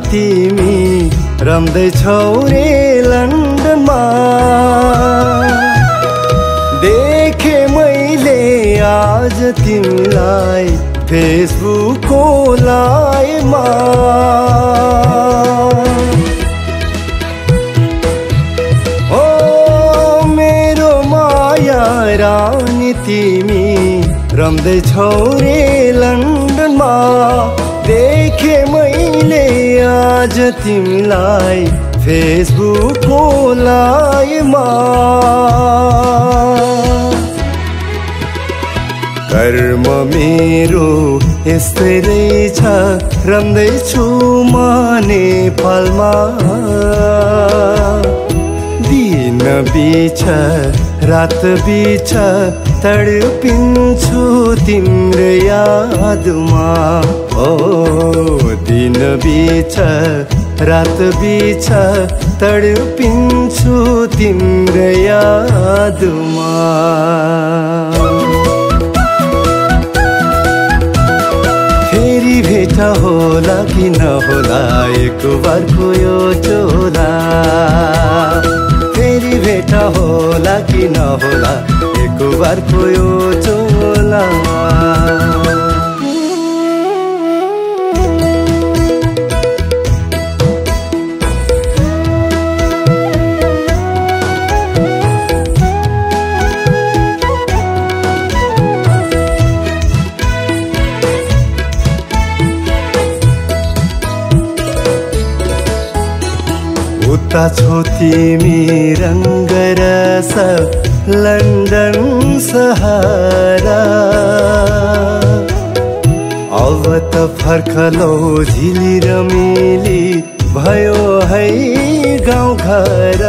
तिमी रम्दैछौ रे लन्डनमा। देखे मैले आज तिमीलाई फेसबुकको लाइभमा। ओ मेरो माया रानी तिमी रम्दैछौ रे लन्डनमा। देखे मैले आज तिमीलाई फेसबुकको लाइभमा। कर्म मेरो यस्तै रहेछ रम्दैछु म नेपालमा। दिन बिछ रात बिछ तडपिन्छु तिम्रो यादमा। ओ दिन बिछ रात बिछ तडपिन्छु तिम्रो यादमा। फेरि भेट होला कि नहोला एक बारको यो चोला। फेरि भेट होला कि नहोला एक बारको यो चोला। उता छौ तिमी रङ्गरस लन्डन सहरा। अब त फर्कलौ झिली रमिली भयो है गाउँघर।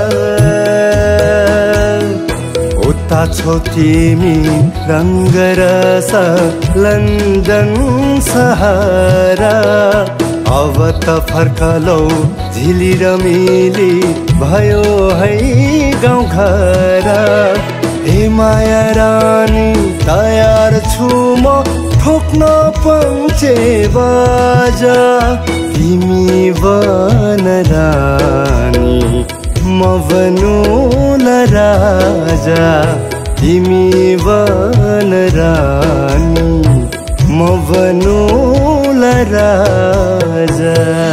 उता छौ तिमी रङ्गरस लन्डन सहरा। अब त फर्कलौ झिली रमिली भयो है गाउँघर। हे माया रानी तयार छु म ठोक्न पञ्चे बाजा। तिमी बन रानी म बनु न राजा। तिमी बन रानी म बनु न राजा।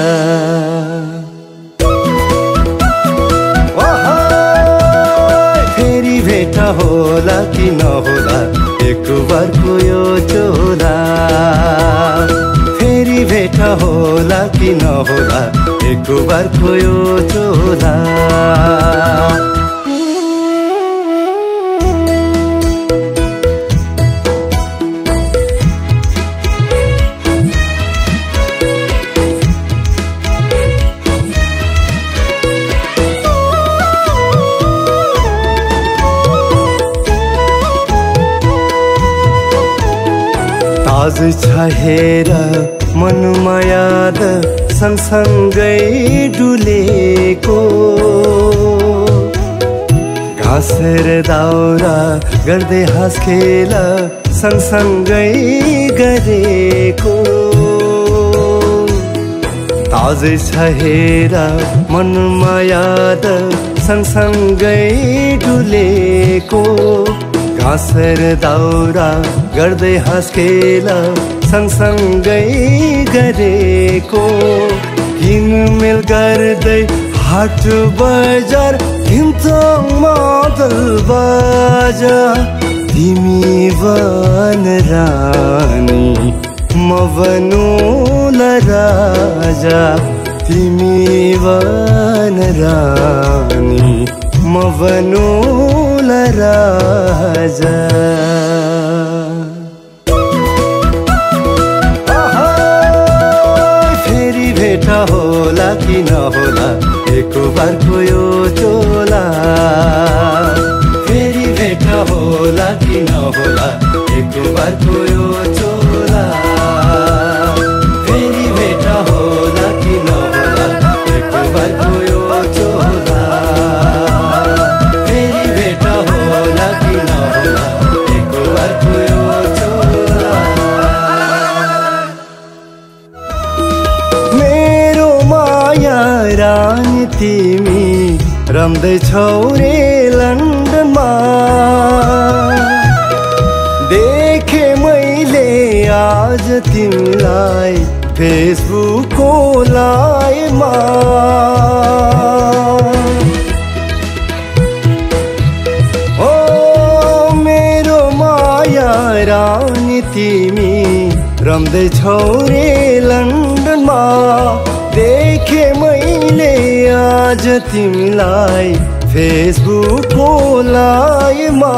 फेरि भेट होला कि नहोला एक बारको यो चोला। फेरि भेट होला कि नहोला एक बारको यो चोला। आज छ हेर मनमा याद सँगसँगै डुलेको। घाँस र दाउरा गर्दै हाँस खेल सँगसँगै गरेको। ताजै छ हेर मनमा याद सँगसँगै डुलेको। घाँस र दाउरा गर्दै हाँस खेल सँगसँगै गरेको। किनमेल गर्दै हाट बजार हिँड्छौँ मादल बाजा। तिमी बन रानी म बनु न राजा। तिमी बन रानी म बनु न राजा। फेरि भेट होला कि नहोला एक बारको यो चोला। फेरि भेट होला कि नहोला एक बारको यो चोला। फेरि भेट होला कि नहोला एक बारको यो चोला। फेरि भेट होला कि नहोला एक बारको यो चोला। मेरो रे लन्डनमा। देखे मैले आज तिमीलाई फेसबुकको लाइभमा। ओ मेरो माया रानी तिमी रम्दैछौ रे लन्डनमा। देखे मैले आज तिमीलाई फेसबुकको लाइभमा।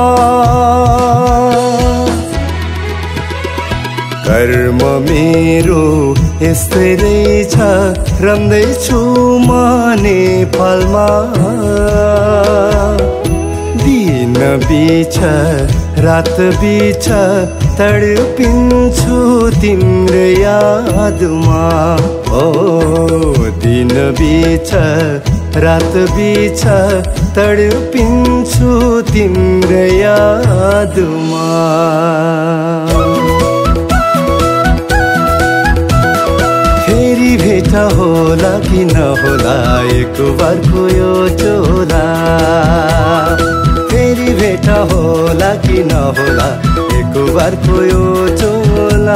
कर्म मेरो यस्तै रहेछ, रम्दैछु म नेपालमा। दिन बिछ रात बिछ तडपिन्छु तिम्रो यादमा। ओ दिन बिछ रात बिछ तडपिन्छु तिम्रो यादमा। फेरि भेट होला कि नहोला एक बारको यो चोला। फेरि भेट होला कि नहोला एक बारको यो चोला।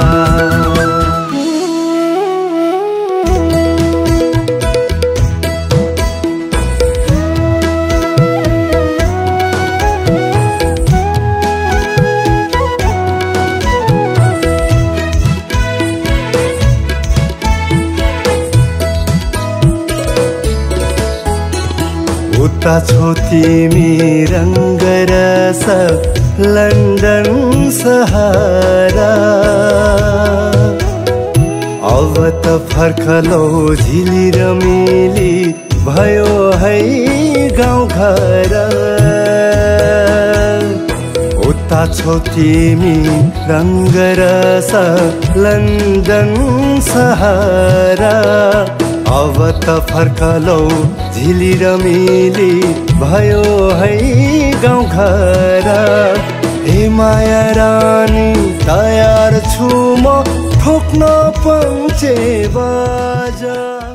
उता छौ तिमी रङ्गरस लन्डन सहारा। अब त फर्कलौ झिली रमिली भयो है गाउँघर। उता छौ तिमी रङ्गरस लन्डन सहारा। अब त फर्कलौ झिली रमिली भयो है गाउँघर। हे माया रानी तयार छु म ठोक्न पञ्चे बाजा।